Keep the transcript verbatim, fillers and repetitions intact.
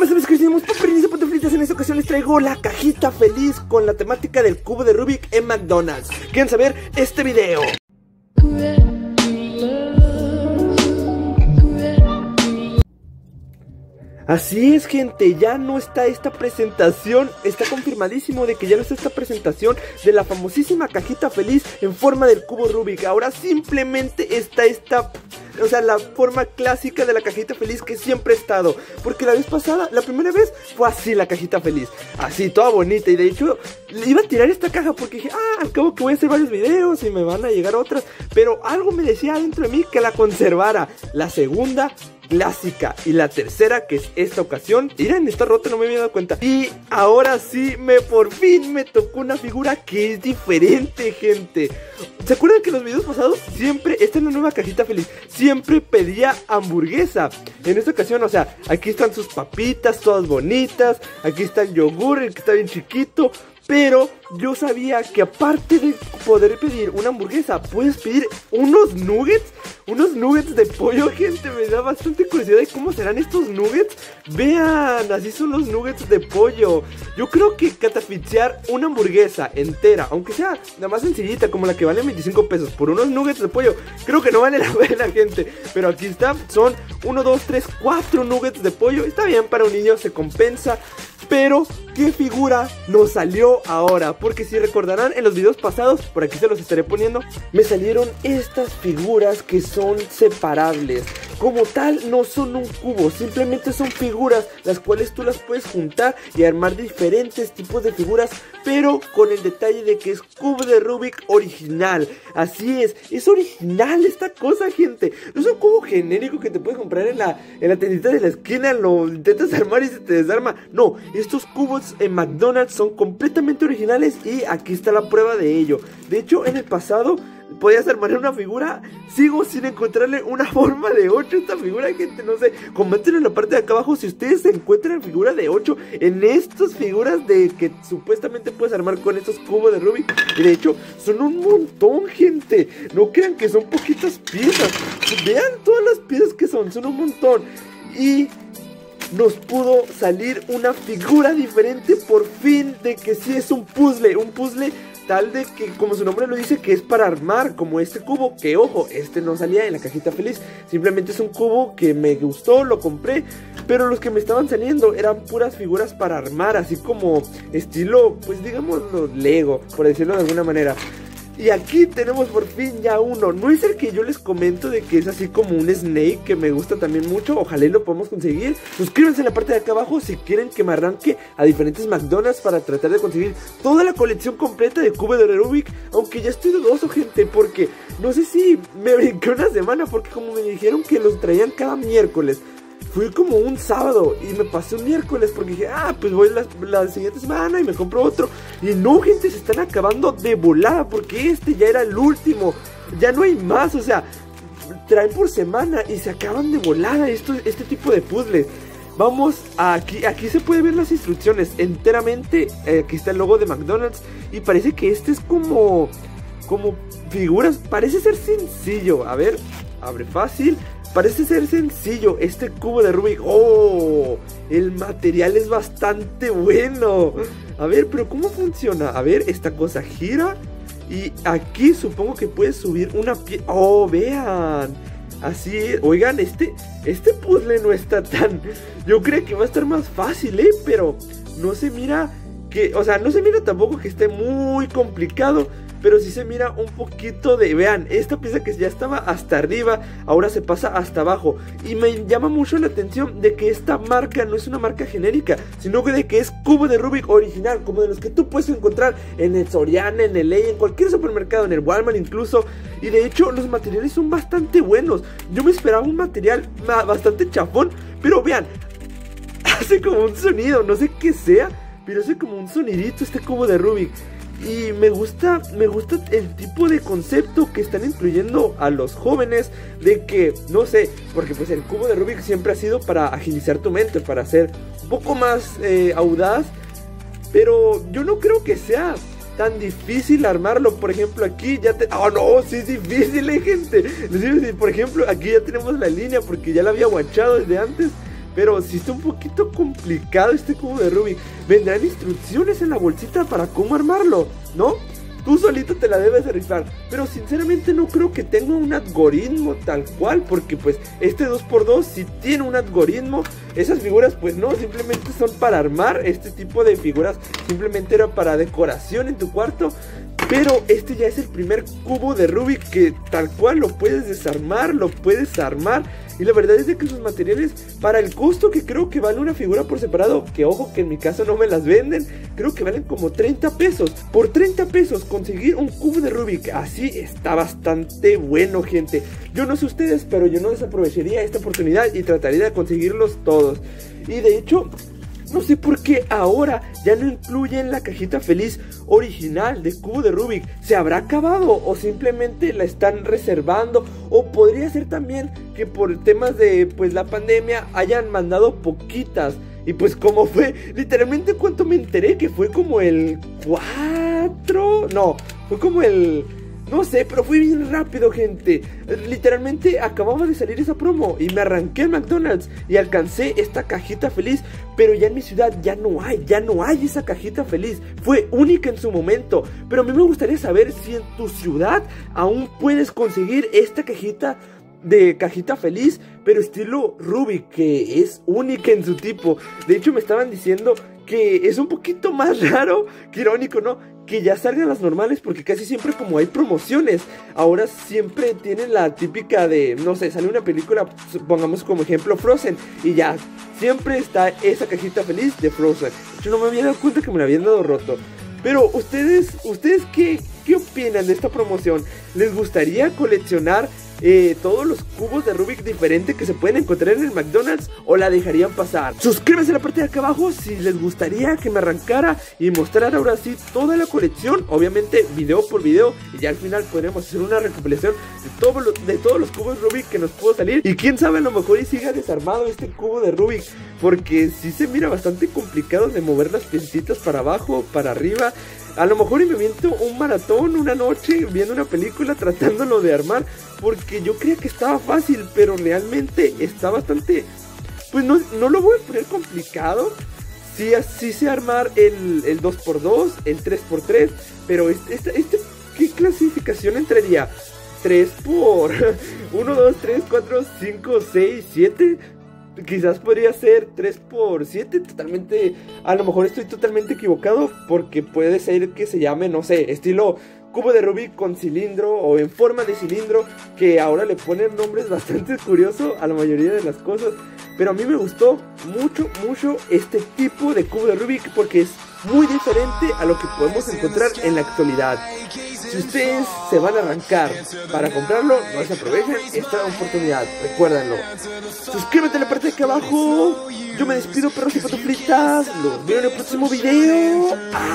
pasa, mis queridos paparines y patuflitas? En esta ocasión les traigo la cajita feliz con la temática del cubo de Rubik en McDonald's. ¿Quieren saber este video? Así es, gente, ya no está esta presentación, está confirmadísimo de que ya no está esta presentación de la famosísima cajita feliz en forma del cubo Rubik. Ahora simplemente está esta, o sea, la forma clásica de la cajita feliz que siempre ha estado. Porque la vez pasada, la primera vez, fue así la cajita feliz, así, toda bonita. Y de hecho, iba a tirar esta caja porque dije, ah, al cabo que voy a hacer varios videos y me van a llegar otras. Pero algo me decía dentro de mí que la conservara. La segunda clásica y la tercera, que es esta ocasión, miren, está rota, no me había dado cuenta. Y ahora sí, me por fin me tocó una figura que es diferente, gente. ¿Se acuerdan que en los videos pasados siempre, esta es la nueva cajita feliz, siempre pedía hamburguesa? En esta ocasión, o sea, aquí están sus papitas todas bonitas, aquí está el yogur, el que está bien chiquito. Pero yo sabía que aparte de poder pedir una hamburguesa, puedes pedir unos nuggets, unos nuggets de pollo, gente. Me da bastante curiosidad de cómo serán estos nuggets. Vean, así son los nuggets de pollo. Yo creo que catafixiar una hamburguesa entera, aunque sea la más sencillita, como la que vale veinticinco pesos, por unos nuggets de pollo, creo que no vale la pena, gente. Pero aquí está, son uno, dos, tres, cuatro nuggets de pollo. Está bien, para un niño se compensa. Pero, ¿qué figura nos salió ahora? Porque si recordarán en los videos pasados, por aquí se los estaré poniendo, me salieron estas figuras que son separables. Como tal, no son un cubo, simplemente son figuras las cuales tú las puedes juntar y armar diferentes tipos de figuras, pero con el detalle de que es cubo de Rubik original. Así es, es original esta cosa, gente. No es un cubo genérico que te puedes comprar en la, en la tiendita de la esquina, lo intentas armar y se te desarma. No, estos cubos en McDonald's son completamente originales y aquí está la prueba de ello. De hecho, en el pasado podías armar una figura. Sigo sin encontrarle una forma de ocho a esta figura, gente. No sé, coméntenlo en la parte de acá abajo si ustedes encuentran figura de ocho en estas figuras de que supuestamente puedes armar con estos cubos de Rubik. Y de hecho, son un montón, gente. No crean que son poquitas piezas. Vean todas las piezas que son, son un montón. Y nos pudo salir una figura diferente por fin, de que sí es un puzzle, un puzzle tal de que, como su nombre lo dice, que es para armar, como este cubo, que ojo, este no salía en la cajita feliz, simplemente es un cubo que me gustó, lo compré, pero los que me estaban saliendo eran puras figuras para armar, así como estilo, pues digamos, Lego, por decirlo de alguna manera. Y aquí tenemos por fin ya uno. No es el que yo les comento de que es así como un Snake, que me gusta también mucho. Ojalá lo podamos conseguir. Suscríbanse en la parte de acá abajo si quieren que me arranque a diferentes McDonald's para tratar de conseguir toda la colección completa de cubo de Rubik. Aunque ya estoy dudoso, gente, porque no sé si me brinqué una semana, porque como me dijeron que los traían cada miércoles, fui como un sábado y me pasé un miércoles porque dije, ah, pues voy la, la siguiente semana y me compro otro. Y no, gente, se están acabando de volada porque este ya era el último. Ya no hay más, o sea, traen por semana y se acaban de volada esto, este tipo de puzzles. Vamos a aquí, aquí se puede ver las instrucciones enteramente. eh, Aquí está el logo de McDonald's y parece que este es como, como figuras, parece ser sencillo. A ver, abre fácil. Parece ser sencillo este cubo de Rubik. ¡Oh! El material es bastante bueno. A ver, pero ¿cómo funciona? A ver, esta cosa gira y aquí supongo que puedes subir una pieza. ¡Oh, vean! Así es. Oigan, este, este puzzle no está tan... Yo creo que va a estar más fácil, ¿eh? Pero no se mira que... O sea, no se mira tampoco que esté muy complicado, pero sí se mira un poquito de... Vean, esta pieza que ya estaba hasta arriba, ahora se pasa hasta abajo. Y me llama mucho la atención de que esta marca no es una marca genérica, sino que de que es cubo de Rubik original, como de los que tú puedes encontrar en el Soriana, en el Ley, en cualquier supermercado, en el Walmart incluso. Y de hecho los materiales son bastante buenos. Yo me esperaba un material bastante chafón, pero vean, hace como un sonido, no sé qué sea, pero hace como un sonidito este cubo de Rubik. Y me gusta, me gusta el tipo de concepto que están incluyendo a los jóvenes, de que, no sé, porque pues el cubo de Rubik siempre ha sido para agilizar tu mente, para ser un poco más eh, audaz, pero yo no creo que sea tan difícil armarlo. Por ejemplo, aquí ya te... ¡Oh, no! Sí es difícil, eh, gente. Por ejemplo, aquí ya tenemos la línea porque ya la había guachado desde antes. pero sí está un poquito complicado este cubo de Rubik. Vendrán instrucciones en la bolsita para cómo armarlo, ¿no? Tú solito te la debes de rifar, pero sinceramente no creo que tenga un algoritmo tal cual, porque pues este dos por dos sí tiene un algoritmo. Esas figuras pues no, simplemente son para armar. Este tipo de figuras simplemente era para decoración en tu cuarto. Pero este ya es el primer cubo de Rubik que tal cual lo puedes desarmar, lo puedes armar. Y la verdad es de que sus materiales, para el costo que creo que vale una figura por separado, que ojo que en mi caso no me las venden, creo que valen como treinta pesos. Por treinta pesos conseguir un cubo de Rubik así está bastante bueno, gente. Yo no sé ustedes, pero yo no desaprovecharía esta oportunidad y trataría de conseguirlos todos. Y de hecho, no sé por qué ahora ya no incluyen la cajita feliz original de cubo de Rubik. ¿Se habrá acabado o simplemente la están reservando? O podría ser también que por temas de pues la pandemia hayan mandado poquitas. Y pues como fue, literalmente cuánto me enteré, que fue como el cuatro, no, fue como el... no sé, pero fue bien rápido, gente. Literalmente acababa de salir esa promo y me arranqué al McDonald's y alcancé esta cajita feliz. Pero ya en mi ciudad ya no hay, ya no hay esa cajita feliz. Fue única en su momento. Pero a mí me gustaría saber si en tu ciudad aún puedes conseguir esta cajita de cajita feliz, pero estilo Rubik, que es única en su tipo. De hecho me estaban diciendo que es un poquito más raro, que irónico, ¿no? Que ya salgan las normales, porque casi siempre como hay promociones, ahora siempre tienen la típica de, no sé, sale una película, pongamos como ejemplo Frozen, y ya, siempre está esa cajita feliz de Frozen. Yo no me había dado cuenta que me la habían dado roto. Pero ustedes, ¿ustedes qué, qué opinan de esta promoción? ¿Les gustaría coleccionar eh, todos los cubos de Rubik diferentes que se pueden encontrar en el McDonald's, o la dejarían pasar? Suscríbanse en la parte de acá abajo si les gustaría que me arrancara y mostrara ahora sí toda la colección, obviamente video por video, y ya al final podremos hacer una recopilación de, todo lo, de todos los cubos Rubik que nos pudo salir. Y quién sabe, a lo mejor y siga desarmado este cubo de Rubik, porque sí se mira bastante complicado de mover las piecitas para abajo, para arriba. A lo mejor y me miento un maratón una noche viendo una película tratándolo de armar, porque yo creía que estaba fácil, pero realmente está bastante... Pues no, no lo voy a poner complicado. Sí, así sé armar el, el dos por dos, el tres por tres, pero este, este, este, ¿qué clasificación entraría? tres por uno, dos, tres, cuatro, cinco, seis, siete... Quizás podría ser tres por siete, totalmente, a lo mejor estoy totalmente equivocado, porque puede ser que se llame, no sé, estilo cubo de Rubik con cilindro o en forma de cilindro, que ahora le ponen nombres bastante curiosos a la mayoría de las cosas. Pero a mí me gustó mucho, mucho este tipo de cubo de Rubik, porque es muy diferente a lo que podemos encontrar en la actualidad. Si ustedes se van a arrancar para comprarlo, no se aprovechen esta oportunidad, recuérdenlo. Suscríbete en la parte de aquí abajo. Yo me despido, perros y patuflitas. Los veo en el próximo video.